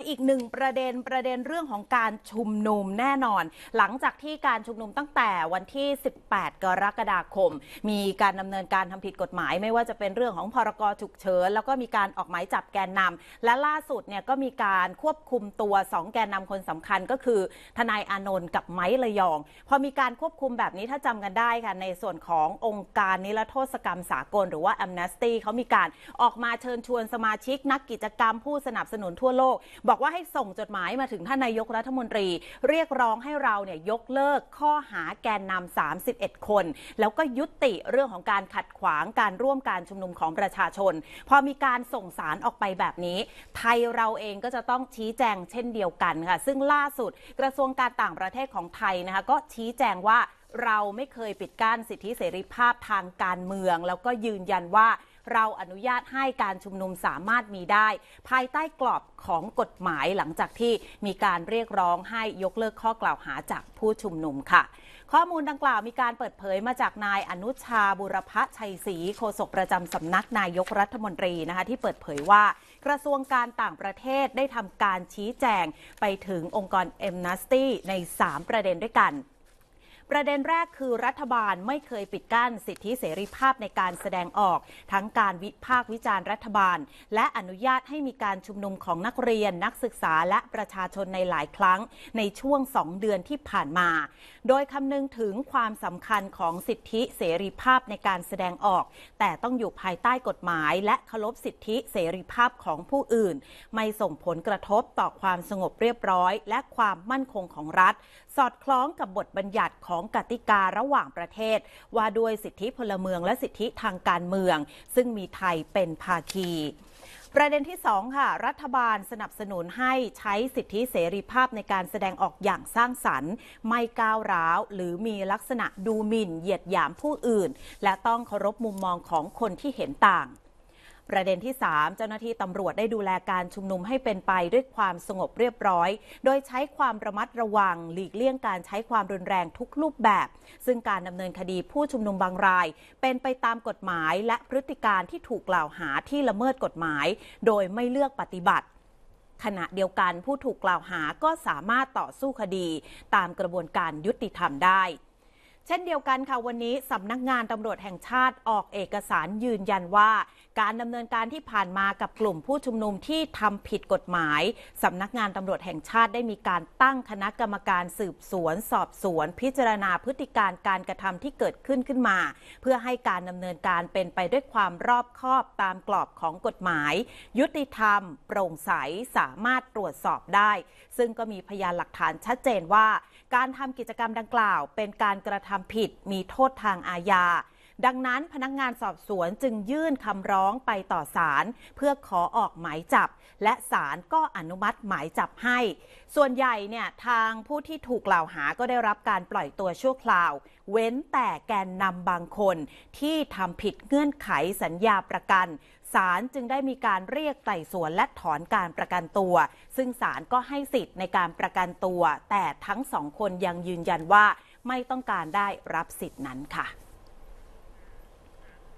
อีกหนึ่งประเด็นเรื่องของการชุมนุมแน่นอนหลังจากที่การชุมนุมตั้งแต่วันที่ 18 กรกฎาคมมีการดำเนินการทำผิดกฎหมายไม่ว่าจะเป็นเรื่องของพรก.ฉุกเฉินแล้วก็มีการออกหมายจับแกนนำและล่าสุดเนี่ยก็มีการควบคุมตัว2แกนนำคนสำคัญก็คือทนายอานนท์กับไม้ระยองพอมีการควบคุมแบบนี้ถ้าจำกันได้ค่ะในส่วนขององค์การนิรโทษกรรมสากลหรือว่า Amnesty เขามีการออกมาเชิญชวนสมาชิกนักกิจกรรมผู้สนับสนุนทั่วโลกบอกว่าให้ส่งจดหมายมาถึงท่านนายกรัฐมนตรีเรียกร้องให้เราเนี่ยยกเลิกข้อหาแกนนำ31 คนแล้วก็ยุติเรื่องของการขัดขวางการร่วมการชุมนุมของประชาชนพอมีการส่งสารออกไปแบบนี้ไทยเราเองก็จะต้องชี้แจงเช่นเดียวกันค่ะซึ่งล่าสุดกระทรวงการต่างประเทศของไทยนะคะก็ชี้แจงว่าเราไม่เคยปิดกั้นสิทธิเสรีภาพทางการเมืองแล้วก็ยืนยันว่าเราอนุญาตให้การชุมนุมสามารถมีได้ภายใต้กรอบของกฎหมายหลังจากที่มีการเรียกร้องให้ยกเลิกข้อกล่าวหาจากผู้ชุมนุมค่ะข้อมูลดังกล่าวมีการเปิดเผยมาจากนายอนุชาบุรพชัยศรีโฆษกประจำสำนักนายกรัฐมนตรีนะคะที่เปิดเผยว่ากระทรวงการต่างประเทศได้ทำการชี้แจงไปถึงองค์กร Amnesty ใน3ประเด็นด้วยกันประเด็นแรกคือรัฐบาลไม่เคยปิดกั้นสิทธิเสรีภาพในการแสดงออกทั้งการวิพากษ์วิจารณ์รัฐบาลและอนุญาตให้มีการชุมนุมของนักเรียนนักศึกษาและประชาชนในหลายครั้งในช่วง2 เดือนที่ผ่านมาโดยคำนึงถึงความสำคัญของสิทธิเสรีภาพในการแสดงออกแต่ต้องอยู่ภายใต้กฎหมายและเคารพสิทธิเสรีภาพของผู้อื่นไม่ส่งผลกระทบต่อความสงบเรียบร้อยและความมั่นคงของรัฐสอดคล้องกับบทบัญญัติของกติการะหว่างประเทศว่าด้วยสิทธิพลเมืองและสิทธิทางการเมืองซึ่งมีไทยเป็นภาคีประเด็นที่2ค่ะรัฐบาลสนับสนุนให้ใช้สิทธิเสรีภาพในการแสดงออกอย่างสร้างสรรค์ไม่ก้าวร้าวหรือมีลักษณะดูหมิ่นเหยียดหยามผู้อื่นและต้องเคารพมุมมองของคนที่เห็นต่างประเด็นที่3เจ้าหน้าที่ตำรวจได้ดูแลการชุมนุมให้เป็นไปด้วยความสงบเรียบร้อยโดยใช้ความระมัดระวังหลีกเลี่ยงการใช้ความรุนแรงทุกรูปแบบซึ่งการดำเนินคดีผู้ชุมนุมบางรายเป็นไปตามกฎหมายและพฤติการที่ถูกกล่าวหาที่ละเมิดกฎหมายโดยไม่เลือกปฏิบัติขณะเดียวกันผู้ถูกกล่าวหาก็สามารถต่อสู้คดีตามกระบวนการยุติธรรมได้เช่นเดียวกันค่ะวันนี้สำนักงานตำรวจแห่งชาติออกเอกสารยืนยันว่าการดำเนินการที่ผ่านมากับกลุ่มผู้ชุมนุมที่ทำผิดกฎหมายสำนักงานตำรวจแห่งชาติได้มีการตั้งคณะกรรมการสืบสวนสอบสวนพิจารณาพฤติการการกระทำที่เกิดขึ้นมาเพื่อให้การดำเนินการเป็นไปด้วยความรอบคอบตามกรอบของกฎหมายยุติธรรมโปร่งใสสามารถตรวจสอบได้ซึ่งก็มีพยานหลักฐานชัดเจนว่าการทำกิจกรรมดังกล่าวเป็นการกระทำผิดมีโทษทางอาญาดังนั้นพนักงานสอบสวนจึงยื่นคำร้องไปต่อศาลเพื่อขอออกหมายจับและศาลก็อนุมัติหมายจับให้ส่วนใหญ่เนี่ยทางผู้ที่ถูกกล่าวหาก็ได้รับการปล่อยตัวชั่วคราวเว้นแต่แกนนำบางคนที่ทำผิดเงื่อนไขสัญญาประกันศาลจึงได้มีการเรียกไต่สวนและถอนการประกันตัวซึ่งศาลก็ให้สิทธิ์ในการประกันตัวแต่ทั้ง2 คนยังยืนยันว่าไม่ต้องการได้รับสิทธินั้นค่ะ